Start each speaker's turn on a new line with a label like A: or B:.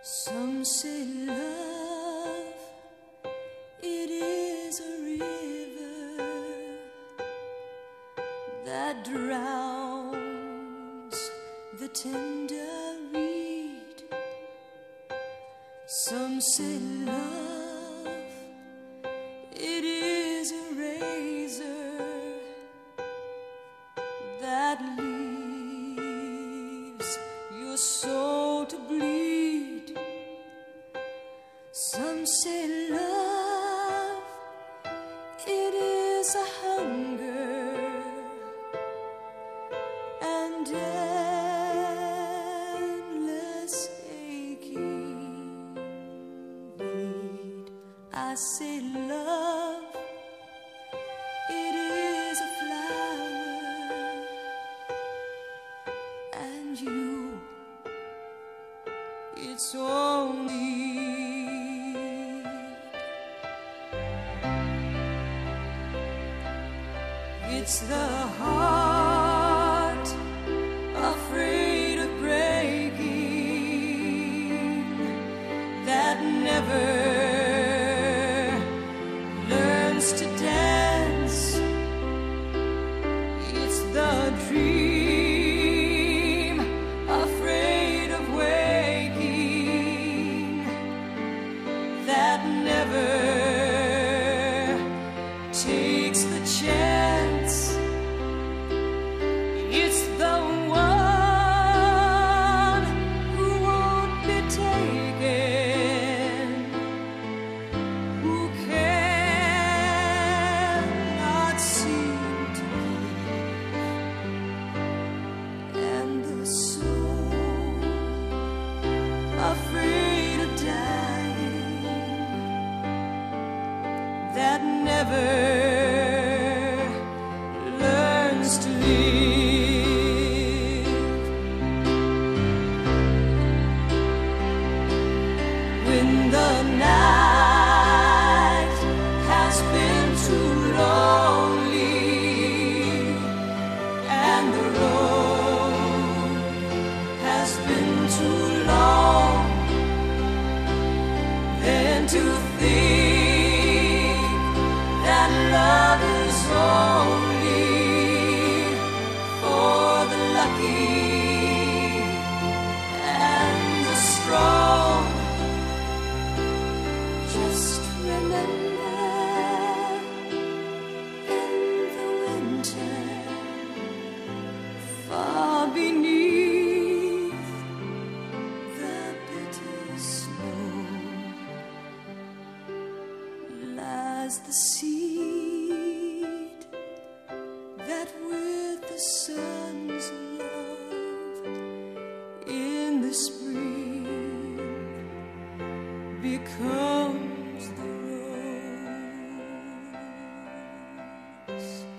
A: Some say love, it is a river that drowns the tender reed. Some say love, it is a razor that leaves your soul to bleed. Some say love, it is a hunger and endless aching need. I say love, it is a flower, and you, it's only it's the heart afraid of breaking that never learns to dance. It's the dream afraid of waking that never takes the chance. It's the one who won't be taken, who cannot seem to give, and the soul afraid of dying that never learns to live. When the night has been too lonely and the road has been too long, then to think that love is only for the lucky and the strong. Just remember, in the winter, far beneath the bitter snow, lies the seed that with the sun's love in the spring becomes the rose.